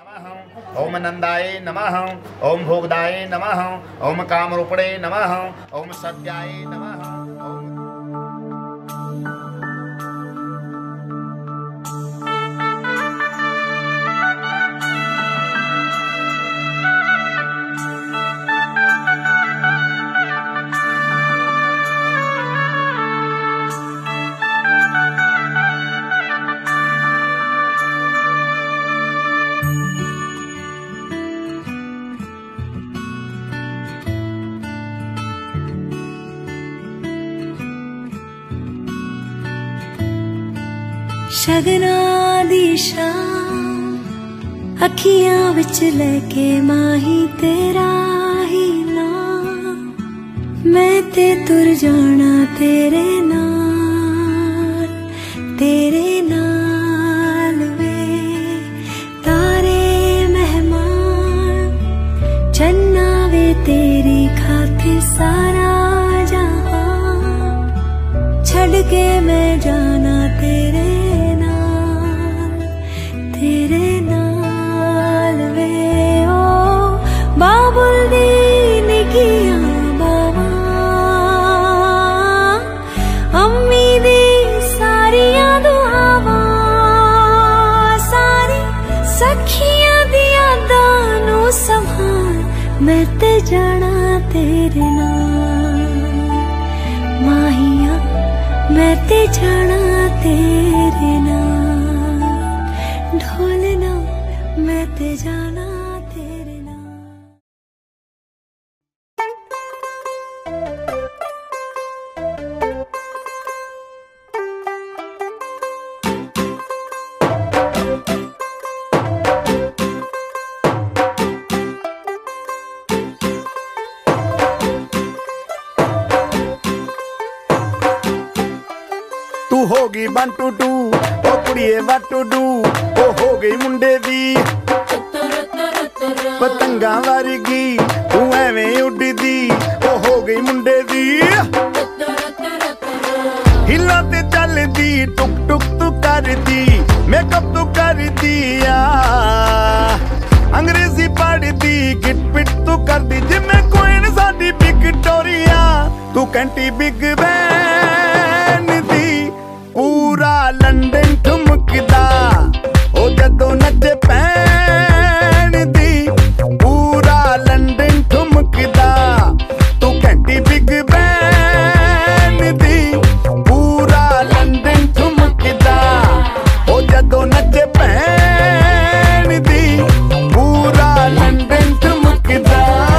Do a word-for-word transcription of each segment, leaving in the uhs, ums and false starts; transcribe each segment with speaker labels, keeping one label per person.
Speaker 1: नमः। ओम नंदाय नमः। ओम भोगदाय नमः। ओम कामरूपणे नमः। ओम सत्याय नमः। ओम
Speaker 2: शगना दी शाम अखियां विच लेके माही तेरा ही नाम मैं ते तुर जाना तेरे नाल तेरे नाल वे तारे मेहमान चन्ना वे तेरी खातिर सारा जहां छड़ के मैं जाना तेरे तेरे नाल वे ओ बाबुल दी निकियां बाबा अम्मी दी सारियां दुआवां सारी सखियां दी यादां नू संभाल मैं ते जाना तेरे नाल माहिया मैं ते जाना तेरे नाल ढोलना मैं ते जाना तेरे नाम।
Speaker 1: तू होगी वन टू टू ओ कुड़िए वट टू डू ओ हो गई मुंडे दी पतंगा वर्गी तू एवें उड़दी ओ हो गई मुंडे दी हिला ते चलदी टुक टुक तू करदी मेकअप तू करदी आ अंग्रेजी पढ़दी गिट पिट तू करदी जिमें कोइन साडी विक्टोरिया तू कैंटी बिग बैन दी पूरा लंदन ठुमकदा ओ जदों नचे पैन दी पूरा लंदन ठुमकदा तू घंटी बिग बैन दी पूरा लंदन ठुमकदा ओ जदों नचे पैन दी पूरा लंदन ठुमकदा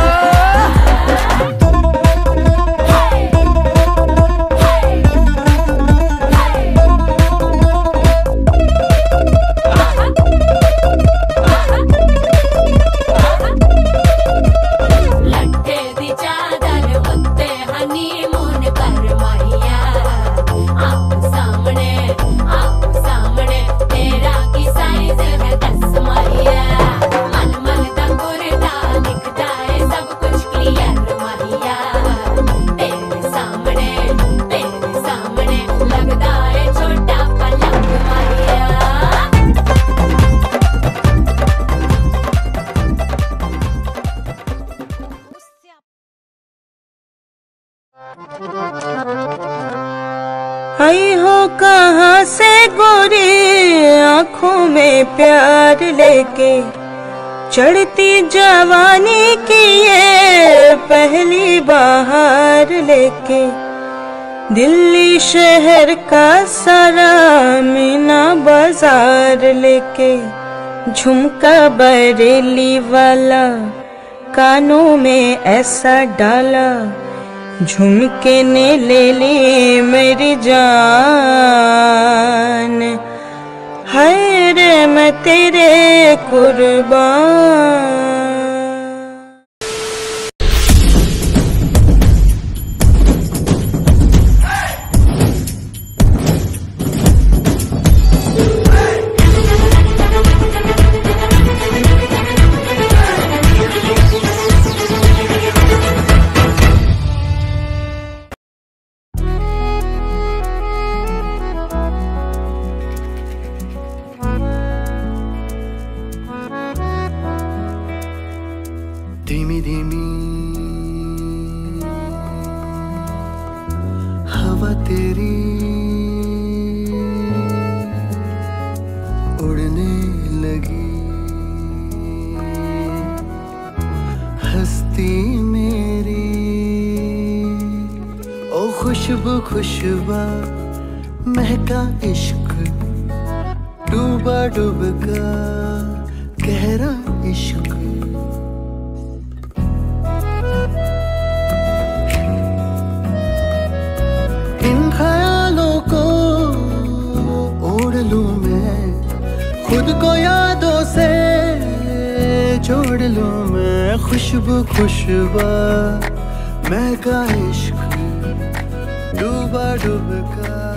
Speaker 2: आई हो कहाँ से गोरी आँखों में प्यार लेके चढ़ती जवानी की ये पहली बहार लेके दिल्ली शहर का सारा मीना बाजार लेके झुमका बरेली वाला कानों में ऐसा डाला झुमके ने ले ली मेरी जान हाय रे मैं तेरे कुर्बान।
Speaker 3: धीमी धीमी हवा तेरी उड़ने लगी, हस्ती मेरी ओ खुशबू खुशबा महका इश्क, डूबा डूबका गहरा इश्क। इन ख्यालों को ओढ़ लूं मैं, खुद को यादों से जोड़ लूं मैं। खुशबू खुशबा महका इश्क, डूबा डूबका